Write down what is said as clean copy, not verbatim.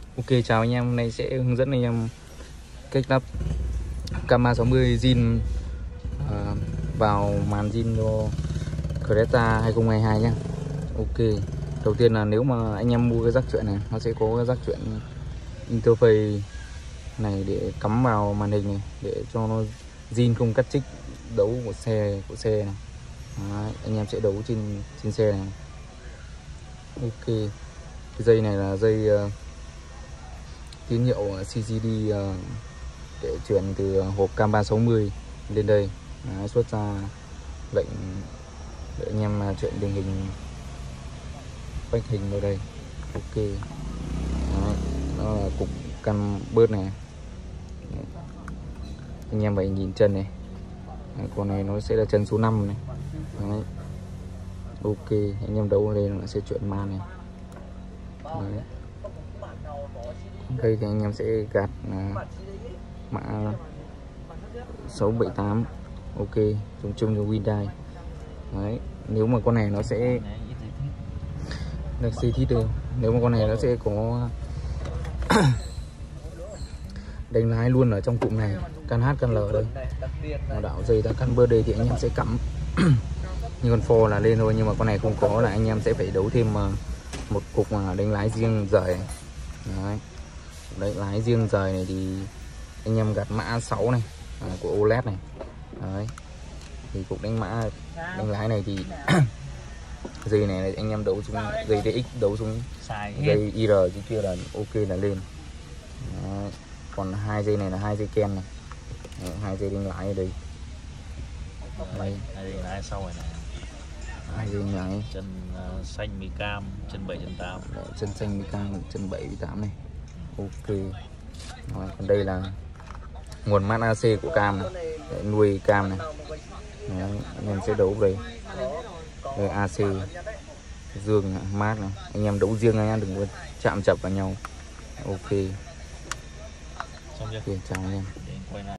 Ok, chào anh em, hôm nay sẽ hướng dẫn anh em cách lắp cam 360 zin vào màn zin cho Creta 2022 nhé. Ok, đầu tiên là nếu mà anh em mua cái rắc chuyển này, nó sẽ có cái rắc chuyển interface này để cắm vào màn hình này để cho nó zin không cắt chích đấu của xe này. Đấy, anh em sẽ đấu trên xe này. Ok, cái dây này là dây tín hiệu CCD để chuyển từ hộp cam 360 lên đây. Đấy, xuất ra lệnh để anh em chuyển đường hình quách hình vào đây. Ok. Đấy, đó là cục cam bớt này. Đấy. Anh em phải nhìn chân này. Đấy, con này nó sẽ là chân số 5 này. Đấy. Ok, anh em đấu ở đây nó sẽ chuyển màn này. Đấy. Đây thì anh em sẽ gạt mã 678. Ok, dùng chung cho Hyundai. Đấy, nếu mà con này nó sẽ được xì thít được. Nếu mà con này nó sẽ có đánh lái luôn ở trong cụm này, can H can L đây. Nó đảo dây ra can bơ đây thì anh em sẽ cắm như con Ford là lên thôi, nhưng mà con này không có là anh em sẽ phải đấu thêm một cục mà đánh lái riêng rời. Đấy, đánh lái riêng rời này thì anh em gạt mã 6 này của OLED này. Đấy, thì cục đánh lái này thì dây này anh em đấu xuống dây TX, đấu xuống dây IR chứ kia là ok là lên. Đấy. Còn hai dây này là hai dây ken này. Đấy, hai dây đánh lái ở đây. Hai dây lái sau này, hai dây lái chân xanh mi cam, chân 7 chân 8. Đấy, chân xanh mi cam, chân 7 8 này. Ok. Rồi, còn đây là nguồn mát AC của cam này để nuôi cam này. Đấy, anh em sẽ đấu đây. Đây AC dương này, mát này, anh em đấu riêng anh em đừng có chạm chập vào nhau. Ok. Xong chưa? Ok, chào anh em.